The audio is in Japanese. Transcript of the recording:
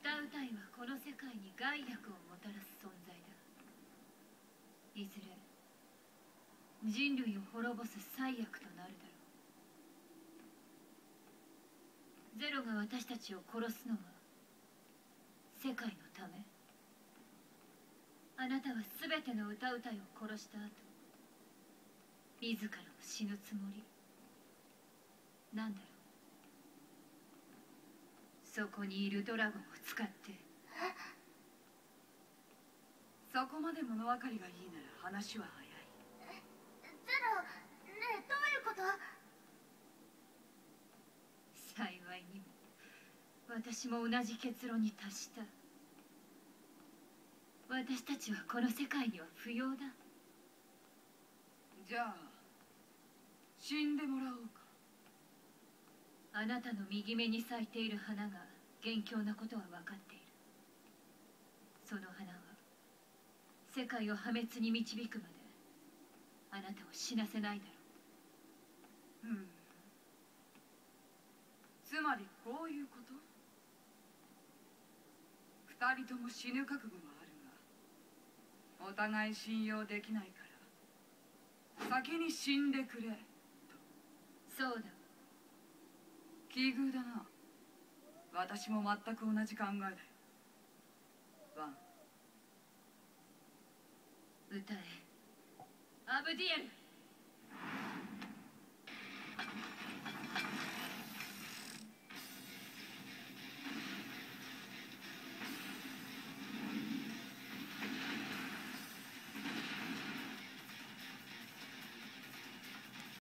歌うたいはこの世界に害悪をもたらす存在だ。いずれ人類を滅ぼす災悪となるだろう。ゼロが私たちを殺すのは世界のため。あなたは全ての歌うたいを殺した後、自らも死ぬつもりなんだろう。そこにいるドラゴンを使って。 そこまで物分かりがいいなら話は早い。 ゼロ、ねえ、どういうこと？ 幸いにも私も同じ結論に達した。私たちはこの世界には不要だ。 じゃあ死んでもらおうか。 あなたの右目に咲いている花が元凶なことは分かっている。その花は世界を破滅に導くまであなたを死なせないだろう。 つまりこういうこと？二人とも死ぬ覚悟があるがお互い信用できないから先に死んでくれと。 そうだ。 奇遇だな。私も全く同じ考えだよ。ワン。 歌え、アブディエル。